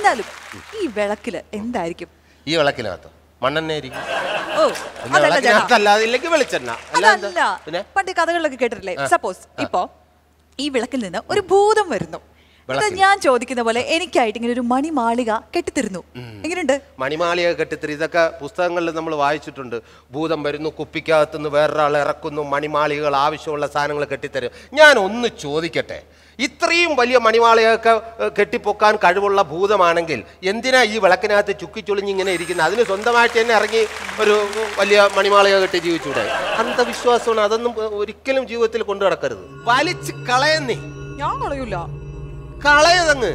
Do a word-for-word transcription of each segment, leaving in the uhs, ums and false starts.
എന്നാലും ഈ വിളക്കില് എന്തായിരിക്കും? ഈ വിളക്കിനകത്ത് മണ്ണെണ്ണയായിരിക്കും. ഓ അതല്ലാതില്ലെങ്കിൽ വെളിച്ചെണ്ണ. അതല്ല, പണ്ട് കഥകളിലൊക്കെ കേട്ടിട്ടില്ലേ? സപ്പോസ് ഇപ്പോ ഈ വിളക്കിൽ നിന്ന് ഒരു ഭൂതം വരുന്നു. ഞാൻ ചോദിക്കുന്ന പോലെ എനിക്കായിട്ട് ഇങ്ങനെ ഒരു മണിമാളിക കെട്ടിത്തരുന്നു. എങ്ങനെയുണ്ട്? മണിമാളിക കെട്ടിത്തരും. ഇതൊക്കെ പുസ്തകങ്ങളിൽ നമ്മൾ വായിച്ചിട്ടുണ്ട്. ഭൂതം വരുന്നു, കുപ്പിക്കകത്തുനിന്ന് വേറൊരാൾ ഇറക്കുന്നു, മണിമാളികകൾ ആവശ്യമുള്ള സാധനങ്ങൾ കെട്ടിത്തരും. ഞാൻ ഒന്ന് ചോദിക്കട്ടെ, ഇത്രയും വലിയ മണിമാളികയൊക്കെ കെട്ടിപ്പൊക്കാൻ കഴിവുള്ള ഭൂതമാണെങ്കിൽ എന്തിനാ ഈ വിളക്കിനകത്ത് ചുക്കിച്ചൊളിഞ്ഞിങ്ങനെ ഇരിക്കുന്നത്? അതിന് സ്വന്തമായിട്ട് തന്നെ ഇറങ്ങി ഒരു വലിയ മണിമാളിക കെട്ടി ജീവിച്ചൂടെ? അന്ധവിശ്വാസമാണ്. അതൊന്നും ഒരിക്കലും ജീവിതത്തിൽ കൊണ്ടു നടക്കരുത്. വലിച്ച് കളയുന്നേ. ഞാൻ കളയൂല. കളയതങ്ങ്.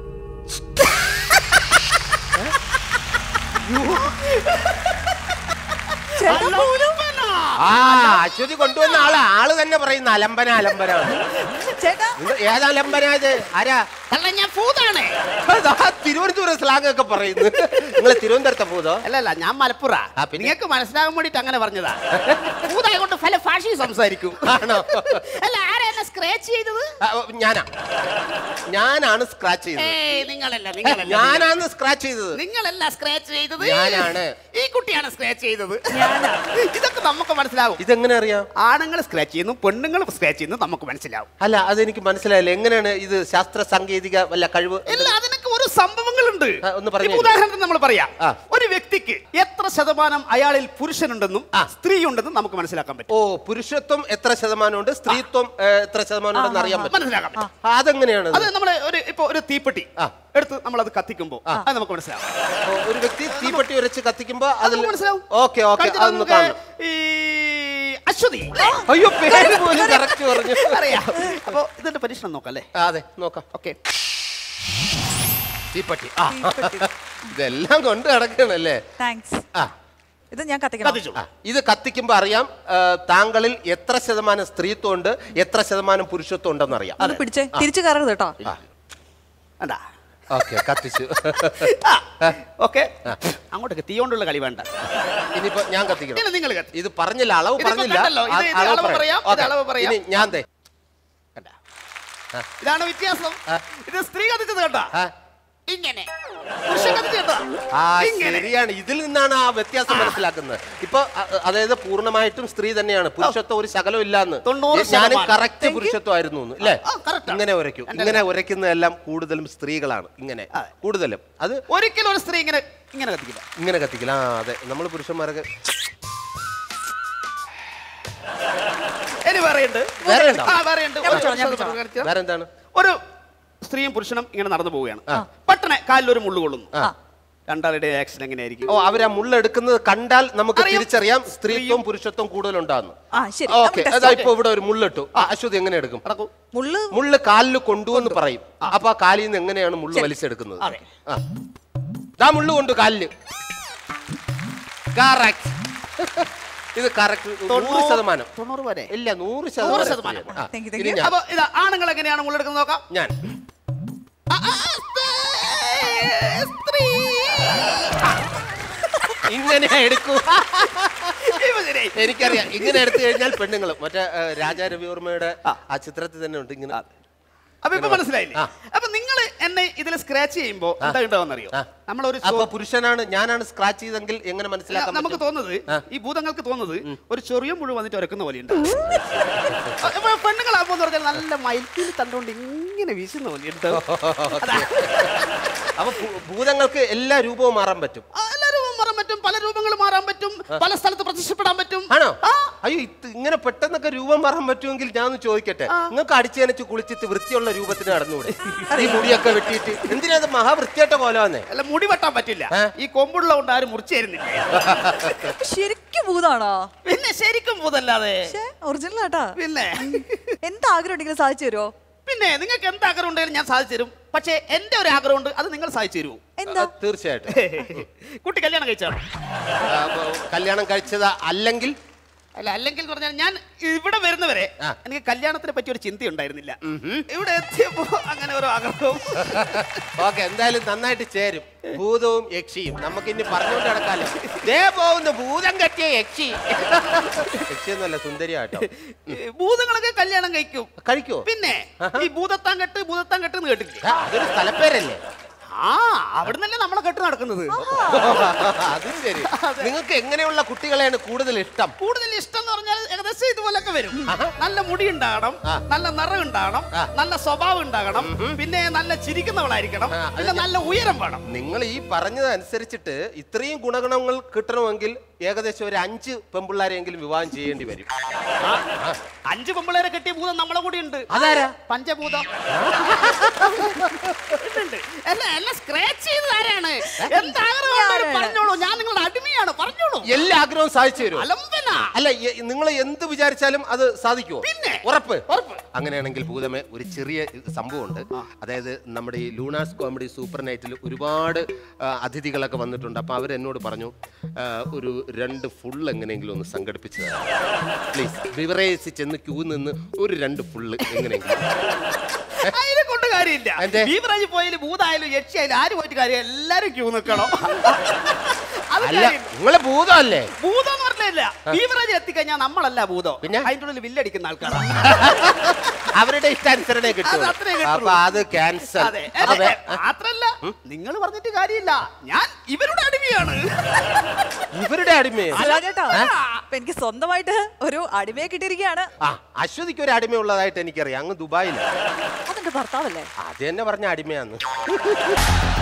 ആ അശ്വതി കൊണ്ടുവന്ന ആള് ആള് തന്നെ പറയുന്ന അലമ്പന അലമ്പനാണ്. ഏതാ അലമ്പനായത്? ആരാ? ഞാൻ ഭൂതാണ്. തിരുവനന്തപുരം സ്ലാങ് ഒക്കെ പറയുന്നു. നിങ്ങൾ തിരുവനന്തപുരത്തെ ഭൂതോ? അല്ലല്ല, ഞാൻ മലപ്പുറ. നിങ്ങൾക്ക് മനസ്സിലാകാൻ വേണ്ടിട്ട് അങ്ങനെ പറഞ്ഞതാ. ഭൂതായ കൊണ്ട് പല ഭാഷയും സംസാരിക്കും. ആണോ? അല്ല, ആരാ എന്നെ സ്ക്രാച്ച് ചെയ്തത്? ഞാനാ. ഞാനാണ് സ്ക്രാച്ച് ചെയ്തത്. നിങ്ങളല്ല, നിങ്ങളല്ല. ഞാനാണ് സ്ക്രാച്ച് ചെയ്തത്. നിങ്ങളല്ല സ്ക്രാച്ച് ചെയ്തത്. ഞാനാണ്. ഈ കുട്ടിയാണ് സ്ക്രാച്ച് ചെയ്തത്. ഇതൊക്കെ നമുക്ക് മനസ്സിലാവും. ഇതെങ്ങനെ അറിയാം? ആണുങ്ങൾ സ്ക്രാച്ച് ചെയ്യുന്നു, പെണ്ണുങ്ങൾ സ്ക്രാച്ച് ചെയ്യുന്നു, നമുക്ക് മനസ്സിലാവും. അല്ല, അതെനിക്ക് മനസ്സിലായില്ല. എങ്ങനെയാണ് ഇത്? ശാസ്ത്ര സാങ്കേതിക വല്ല കഴിവ്? ഇല്ല, അതിനൊക്കെ ഒരു സംഭവങ്ങളുണ്ട്. ഒന്ന് പറഞ്ഞു. ഉദാഹരണത്തിന് നമ്മൾ പറയാം, ഒരു വ്യക്തിക്ക് എത്ര ശതമാനം അയാളിൽ പുരുഷനുണ്ടെന്നും സ്ത്രീ ഉണ്ടെന്നും നമുക്ക് മനസ്സിലാക്കാൻ പറ്റും. ഓ, പുരുഷത്വം എത്ര ശതമാനമുണ്ട്, സ്ത്രീത്വം എത്ര ശതമാനം ഉണ്ടെന്ന് അറിയാൻ പറ്റും, മനസ്സിലാക്കാൻ പറ്റും. അതെങ്ങനെയാണ്? അത് നമ്മള് ഒരു ഇപ്പൊ ഒരു തീപ്പെട്ടി എടുത്ത് നമ്മൾ അത് കത്തിക്കുമ്പോ അത് നമുക്ക് മനസ്സിലാവും. ഒരു വ്യക്തി തീപ്പെട്ടി ഉരച്ച് കത്തിക്കുമ്പോ അതിൽ മനസ്സിലാവും. ഓക്കെ ഓക്കെ അതൊന്ന് കാണാം. ഈ അശ്വതി. അയ്യോ, പേര് പോലും കറക്റ്റ് പറഞ്ഞു. അറിയാം. അപ്പൊ ഇതിന്റെ പരീക്ഷണം നോക്കാം അല്ലേ? അതെ, നോക്കാം. ഓക്കെ. തീപ്പെട്ടി. ഇതെല്ലാം കൊണ്ട് നടക്കണല്ലേ? താങ്ക്സ്. ആ, ഇത് ഞാൻ കത്തിക്കണം. ഇത് കത്തിക്കുമ്പോ അറിയാം താങ്കളിൽ എത്ര ശതമാനം സ്ത്രീത്വം ഉണ്ട്, എത്ര ശതമാനം പുരുഷത്വം ഉണ്ടെന്ന് അറിയാം. അത് പിടിച്ചേ, തിരിച്ചു കയറരുത് കേട്ടോ. ഓക്കെ, കത്തിച്ചു. ഓക്കെ, അങ്ങോട്ടൊക്കെ തീ കൊണ്ടുള്ള കളി വേണ്ട. ഇനിയിപ്പോ ഞാൻ കത്തിക്കണം. നിങ്ങൾ ഇത് പറഞ്ഞില്ല, അളവ് പറഞ്ഞില്ല. ഞാൻ ഇതാണ് വ്യത്യാസം. ഇത് സ്ത്രീ കത്തിച്ചത് കേട്ടോ. ഇങ്ങനെ ശരിയാണ്. ഇതിൽ നിന്നാണ് ആ വ്യത്യാസം മനസ്സിലാക്കുന്നത്. ഇപ്പൊ അതായത് പൂർണ്ണമായിട്ടും സ്ത്രീ തന്നെയാണ്, പുരുഷത്വം ഒരു ശകലം ഇല്ലാന്ന്. ഞാനും കറക്റ്റ് പുരുഷത്വമായിരുന്നു അല്ലേ? ഇങ്ങനെ ഉരയ്ക്കും. ഇങ്ങനെ ഉരയ്ക്കുന്നതെല്ലാം കൂടുതലും സ്ത്രീകളാണ്. ഇങ്ങനെ കൂടുതലും. അത് ഒരിക്കലും ഒരു സ്ത്രീ ഇങ്ങനെ ഇങ്ങനെ കത്തിക്കില്ല. ഇങ്ങനെ കത്തിക്കില്ല. ആ അതെ, നമ്മൾ പുരുഷന്മാരൊക്കെ വേറെന്താണ്? ഒരു സ്ത്രീയും പുരുഷനും ഇങ്ങനെ നടന്നു പോവുകയാണ്. പെട്ടെന്ന് കാലിലൊരു മുള്ളു കൊള്ളുന്നു. രണ്ടാളുടെ ആക്ഷൻ എങ്ങനെയായിരിക്കും? ഓ, അവരാ മുള്ളെടുക്കുന്നത് കണ്ടാൽ നമുക്ക് തിരിച്ചറിയാം സ്ത്രീത്വം പുരുഷത്വം കൂടുതലുണ്ടാകുന്നു. ഓക്കെ, അതാ ഇപ്പൊ ഇവിടെ ഒരു മുള്ളിട്ടു. അശ്വതി എങ്ങനെ എടുക്കും? മുള്ള് കാലിൽ കൊണ്ടുവന്ന് പറയും. അപ്പൊ ആ കാലിൽ നിന്ന് എങ്ങനെയാണ് മുള്ള് വലിച്ചെടുക്കുന്നത്? ആ മുള്ളു കൊണ്ട് കാലില്. ഇത് കറക്റ്റ് നൂറ് ശതമാനം. തൊണ്ണൂറ് വരെ ഇല്ല, നൂറ് ശതമാനം. അപ്പൊ ഇത് ആണുങ്ങൾ എങ്ങനെയാണ് മുള്ളെടുക്കുന്നത് നോക്കാം. ഞാൻ ഇങ്ങനെ എടുക്കൂ. എനിക്കറിയാം, ഇങ്ങനെ എടുത്തു കഴിഞ്ഞാൽ പെണ്ണുങ്ങളും. മറ്റേ രാജാ രവിവർമ്മയുടെ ആ ചിത്രത്തിൽ തന്നെ ഉണ്ട് ഇങ്ങനെ. അപ്പൊ ഇപ്പൊ മനസ്സിലായില്ലേ? അപ്പൊ നിങ്ങൾ എന്നെ ഇതിൽ സ്ക്രാച്ച് ചെയ്യുമ്പോ എന്താ ഉണ്ടാവുന്നറിയോ? നമ്മളൊരു പുരുഷനാണ്, ഞാനാണ് സ്ക്രാച്ച് ചെയ്തെങ്കിൽ എങ്ങനെ മനസ്സിലാക്കാം? നമുക്ക് തോന്നുന്നത്, ഈ ഭൂതങ്ങൾക്ക് തോന്നുന്നത് ഒരു ചെറിയ മുഴുവൻ വന്നിട്ട് ഉരക്കുന്ന പോലെയുണ്ട്. പെണ്ണുങ്ങളാകുമ്പോ പറഞ്ഞാൽ നല്ല മൈൽക്കിൽ കണ്ടുകൊണ്ട് ഇങ്ങനെ വീശുന്ന പോലെയുണ്ട്. അപ്പൊ ഭൂതങ്ങൾക്ക് എല്ലാ രൂപവും മാറാൻ പറ്റും. എല്ലാ രൂപവും മാറാൻ പറ്റും, പല രൂപങ്ങൾ മാറാൻ പറ്റും, പല സ്ഥലത്ത് പ്രത്യക്ഷപ്പെടാൻ പറ്റും. ആണോ? അയ്യോ, ഇങ്ങനെ പെട്ടെന്നൊക്കെ രൂപം മാറാൻ പറ്റുമെങ്കിൽ ഞാൻ ഒന്ന് ചോദിക്കട്ടെ, നിങ്ങൾക്ക് അടിച്ചനച്ച് കുളിച്ചിട്ട് വൃത്തിയുള്ള രൂപത്തിന് നടന്നുകൂടെ? ഈ മുടിയൊക്കെ വെട്ടിയിട്ട് എന്തിനാ? അത് മഹാവൃത്തിയായിട്ട പോലാന്നേ. അല്ല, മുടി വെട്ടാൻ പറ്റില്ല. ഈ കൊമ്പുള്ള കൊണ്ട് ആരും മുറിച്ചു തരുന്നില്ല. ശരിക്കും ഭൂതാണോ? പിന്നെ ശരിക്കും ഭൂതല്ലാതെ ഒറിജിനൽ ആട്ടാ. പിന്നെ എന്താ ആഗ്രഹം ഉണ്ടെങ്കിലും സാധിച്ചു തരുമോ? പിന്നെ നിങ്ങൾക്ക് എന്ത് ആഗ്രഹം ഉണ്ടെങ്കിലും ഞാൻ സാധിച്ചു തരും. പക്ഷേ എന്റെ ഒരു ആഗ്രഹം ഉണ്ട്, അത് നിങ്ങൾ സാധിച്ചു തരുമോ? എന്താ? തീർച്ചയായിട്ടും. കുട്ടി കല്യാണം കഴിച്ചാണ്. കല്യാണം കഴിച്ചതാ? അല്ലെങ്കിൽ അല്ല, അല്ലെങ്കിൽ പറഞ്ഞാൽ ഞാൻ ഇവിടെ വരുന്നവരെ എനിക്ക് കല്യാണത്തിനെ പറ്റി ഒരു ചിന്ത ഉണ്ടായിരുന്നില്ല. ഇവിടെ എത്തിയപ്പോ അങ്ങനെ ഒരു ആഗ്രഹവും. ഓക്കെ, എന്തായാലും നന്നായിട്ട് ചേരും. ഭൂതവും യക്ഷിയും നമുക്ക് ഇനി പറഞ്ഞുകൊണ്ട് നടക്കാലോ. ദേ പോകുന്നു ഭൂതം കെട്ടിയ യക്ഷി. യക്ഷി എന്നല്ല, സുന്ദരിയാട്ടോ. ഭൂതങ്ങളൊക്കെ കല്യാണം കഴിക്കും. കഴിക്കോ? പിന്നെ ഈ ഭൂതത്താൻ കെട്ട് ഭൂതത്താൻ കെട്ട് എന്ന് കേട്ടില്ലേ? അതൊരു സ്ഥലപ്പേരല്ലേ? ആ, അവിടുന്നല്ലേ നമ്മളെ കെട്ട് നടക്കുന്നത്. അത് ശരി. നിങ്ങൾക്ക് എങ്ങനെയുള്ള കുട്ടികളെയാണ് കൂടുതൽ ഇഷ്ടം? കൂടുതൽ ഇഷ്ടം എന്ന് പറഞ്ഞാൽ ഏകദേശം ഇതുപോലൊക്കെ വരും. നല്ല മുടി ഉണ്ടാകണം, നല്ല നിറം ഉണ്ടാകണം, നല്ല സ്വഭാവം ഉണ്ടാകണം, പിന്നെ നല്ല ചിരിക്കുന്നവളായിരിക്കണം, പിന്നെ നല്ല ഉയരം വേണം. നിങ്ങൾ ഈ പറഞ്ഞതനുസരിച്ചിട്ട് ഇത്രയും ഗുണഗണങ്ങൾ കിട്ടണമെങ്കിൽ ഏകദേശം ഒരു അഞ്ച് പെമ്പിള്ളാരെങ്കിലും വിവാഹം ചെയ്യേണ്ടി വരും. അഞ്ച് പെമ്പിള്ളേരെ കെട്ടിയ ഭൂതം നമ്മളെ കൂടി ഉണ്ട്. അതാരാ? പഞ്ചഭൂതം. സ്ക്രാച്ച് ചെയ്തത് ആരാണ്? എന്താഗ്രഹം പറഞ്ഞോളൂ, ഞാൻ നിങ്ങളുടെ അടിമയാണ്, പറഞ്ഞോളൂ. എല്ലാ ആഗ്രഹവും സാധിച്ചു തരും. അലമ്പന. അല്ല, നിങ്ങൾ എന്ത് വിചാരിച്ചാലും അത് സാധിക്കുമോ? പിന്നെ ഉറപ്പ്. ഉറപ്പ്. അങ്ങനെയാണെങ്കിൽ ഭൂതമേ, ഒരു ചെറിയ സംഭവമുണ്ട്. അതായത് നമ്മുടെ ഈ ലൂണാസ് കോമഡി സൂപ്പർ നൈറ്റിൽ ഒരുപാട് അതിഥികളൊക്കെ വന്നിട്ടുണ്ട്. അപ്പൊ അവരെന്നോട് പറഞ്ഞു, ഒരു രണ്ട് ഫുൾ എങ്ങനെയെങ്കിലും ഒന്ന് സംഘടിപ്പിച്ചു തരാം പ്ലീസ്. ബിവറേജ് ചെന്ന് ക്യൂ നിന്ന് ഒരു രണ്ട് ഫുള്ള് എങ്ങനെയെങ്കിലും. അതിനെ കൊണ്ട് കാര്യമില്ല. ബീവറേജ് പോയാലും ഭൂതായാലും യക്ഷിയായാലും ആര് പോയിട്ട് കാര്യം, എല്ലാരും ക്യൂ നിൽക്കണം. അല്ല, നിങ്ങളെ ഭൂതമല്ലേ? ഭൂതം എന്ന് പറഞ്ഞില്ല, ബീവറേജ് എത്തിക്കഴിഞ്ഞാൽ നമ്മളല്ല ഭൂതം, പിന്നെ അതിൻ്റെ ഉള്ളിൽ വില്ലടിക്കുന്ന ആൾക്കാരാണ്. അവരുടെ ഇഷ്ടാനുസരണേ കിട്ടും. അപ്പൊ അത് ക്യാൻസൽ. മാത്രല്ല, നിങ്ങൾ പറഞ്ഞിട്ട് കാര്യമില്ല, ഞാൻ ഇവരുടെ അടിമയാണ്. ഇവരുടെ അടിമയോ? ചേട്ടാ, എനിക്ക് സ്വന്തമായിട്ട് ഒരു അടിമയെ കിട്ടിയിരിക്കുകയാണ്. ആ, അശ്വതിക്ക് ഒരു അടിമയുള്ളതായിട്ട് എനിക്കറിയാം. അങ്ങ് ദുബായിലാണ്. അതെന്റെ ഭർത്താവല്ലേ? അത് തന്നെ പറഞ്ഞ അടിമയാന്ന്.